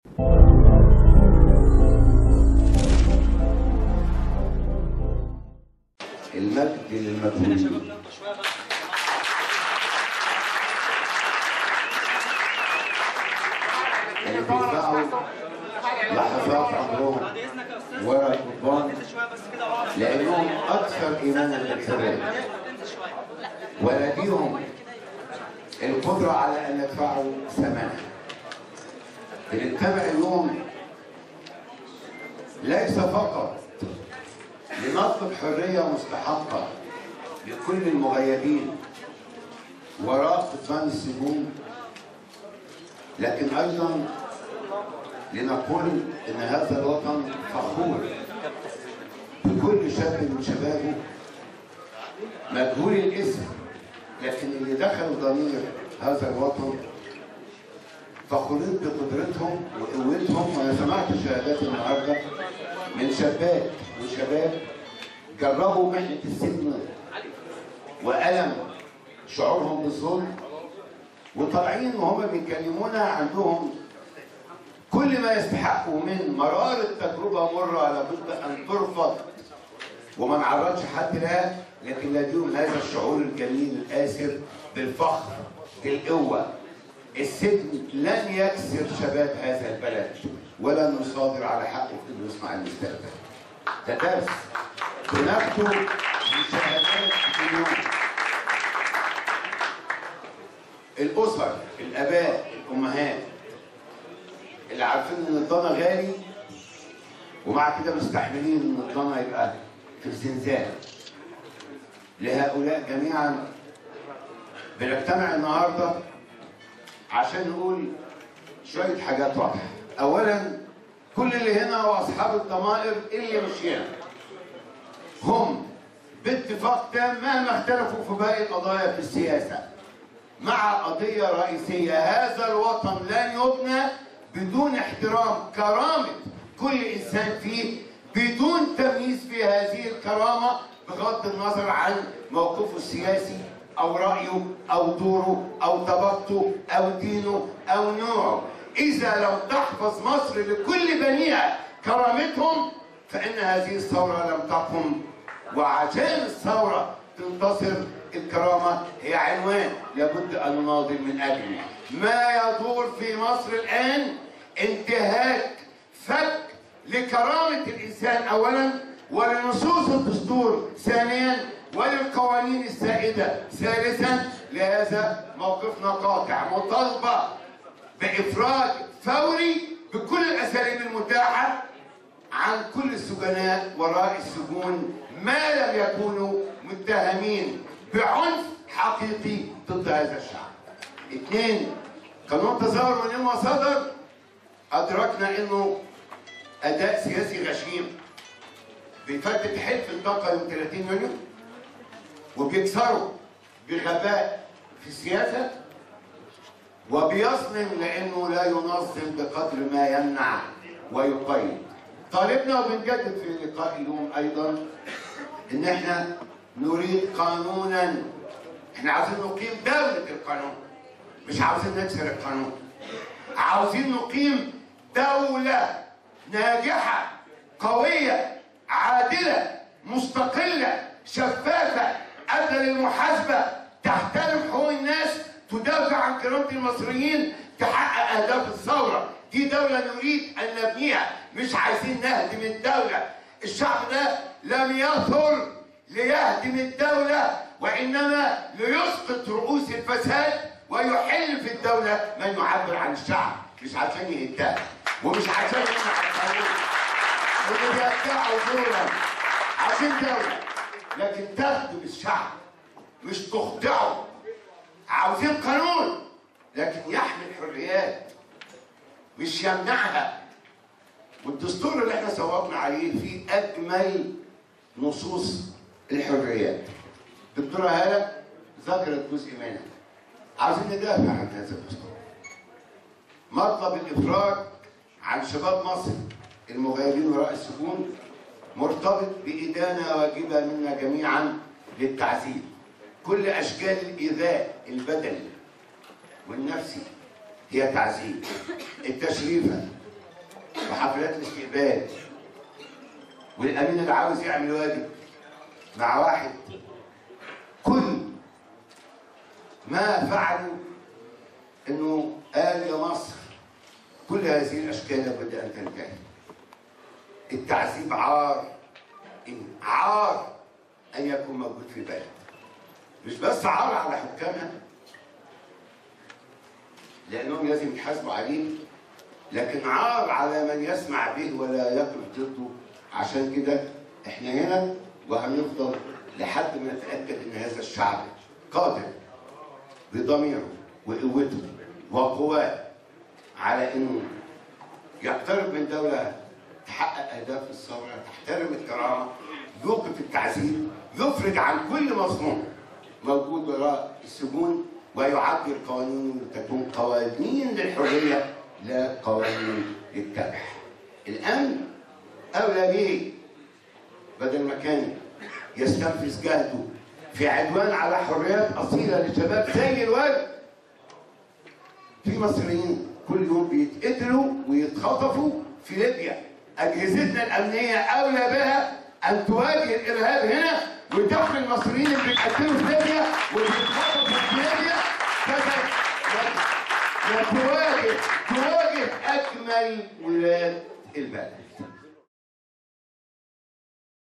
المجد للمجهولين. اللي بيدفعوا لحظات عمرهم ورا القضبان لأنهم أكثر إيمانا بالحرية ولديهم القدرة على أن يدفعوا ثمنها. بنتبع اليوم ليس فقط لنطلب حرية مستحقة لكل المغيبين وراء قضبان السجون، لكن أيضا لنقول إن هذا الوطن فخور بكل شاب من شبابه مجهول الاسم، لكن اللي دخلوا ضمير هذا الوطن فخورين بقدرتهم وقوتهم. وانا سمعت شهادات النهارده من شابات وشباب جربوا محنه السجن والم شعورهم بالظلم، وطالعين وهم بيكلمونا عندهم كل ما يستحقوا من مرارة تجربة مرة لابد أن ترفض وما نعرضش حد لها، لكن لديهم هذا الشعور الجميل الآسر بالفخر بالقوة. السجن لن يكسر شباب هذا البلد ولن يصادر على حقه في انه يصنع المستقبل. ده درس بناخده من شهادات اليوم. الأسر، الآباء، الأمهات اللي عارفين إن الضنا غالي ومع كده مستحملين إن الضنا يبقى في الزنزانة. لهؤلاء جميعا بنجتمع النهارده عشان نقول شوية حاجات واضحة. أولاً كل اللي هنا وأصحاب الضمائر اللي مش هنا هم باتفاق تام مهما اختلفوا في باقي القضايا في السياسة مع قضية رئيسية: هذا الوطن لن يبنى بدون احترام كرامة كل إنسان فيه بدون تمييز في هذه الكرامة بغض النظر عن موقفه السياسي أو رأيه أو دوره أو طبقته أو دينه أو نوعه. إذا لم تحفظ مصر لكل بنيها كرامتهم فإن هذه الثورة لم تقم، وعشان الثورة تنتصر الكرامة هي عنوان لابد أن نناضل من أجله. ما يدور في مصر الآن انتهاك فك لكرامة الإنسان أولاً، ولنصوص الدستور ثانياً، وللقوانين السائدة ثالثاً. لهذا موقفنا قاطع، مطالبة بإفراج فوري بكل الأساليب المتاحة عن كل السجناء وراء السجون ما لم يكونوا متهمين بعنف حقيقي ضد هذا الشعب. اثنين، قانون التظاهر من يوم ما صدر أدركنا إنه أداء سياسي غشيم بيفتت حلف الطاقة يوم 30 يونيو وبيكسروا بغباء في السياسة وبيظلم لأنه لا ينظم بقدر ما يمنع ويقيد. طالبنا وبنجدد في لقاء اليوم أيضا إن احنا نريد قانونا. احنا عاوزين نقيم دولة القانون، مش عاوزين نكسر القانون. عاوزين نقيم دولة ناجحة قوية عادلة مستقلة شفافة قابلة للمحاسبة، تحترم حقوق الناس، تدافع عن كرامة المصريين، تحقق أهداف الثورة. دي دولة نريد أن نبنيها، مش عايزين نهدم الدولة. الشعب ده لم يثر ليهدم الدولة وإنما ليسقط رؤوس الفساد ويحل في الدولة من يعبر عن الشعب، مش عشان يهدها ومش عشان يمنع القانون. واللي بيدعوا دورا عشان دولة لكن تخدم الشعب مش تخضعه. عاوزين قانون لكن يحمي الحريات مش يمنعها. والدستور اللي احنا صوتنا عليه فيه اجمل نصوص الحريات. دكتوره هاله ذكرت جزء منها. عاوزين ندافع عن هذا الدستور. مطلب الافراج عن شباب مصر المغيبين وراء السجون مرتبط بإدانة واجبة منا جميعا للتعذيب. كل أشكال الإيذاء البدني والنفسي هي تعذيب. التشريفة وحفلات الاستقبال، والامين اللي عاوز يعمل واجب مع واحد. كل ما فعلوا انه قال يا مصر كل هذه الاشكال لابد ان تنتهي. التعذيب عار، عار ان يكون موجود في بلد، مش بس عار على حكامها لانهم لازم يتحاسبوا عليه، لكن عار على من يسمع به ولا يقف ضده. عشان كده احنا هنا وهنفضل لحد ما نتاكد ان هذا الشعب قادر بضميره وقوته وقواه على انه يقترب من دوله تحقق اهداف الثوره، تحترم الكرامه، يوقف التعذيب، يفرج عن كل مظلوم موجود وراء السجون، ويعدل قوانين تكون قوانين للحريه لا قوانين للكبح. الامن اولى به بدل ما كان يستنفذ جهده في عدوان على حريات اصيله للشباب زي الورد. في مصريين كل يوم بيتقتلوا ويتخطفوا في ليبيا. اجهزتنا الامنيه اولى بها ان تواجه الارهاب هنا وتحمي المصريين اللي بيتقتلوا في ليبيا واللي بيتخطفوا في ليبيا، تواجه اجمل ولاد البلد.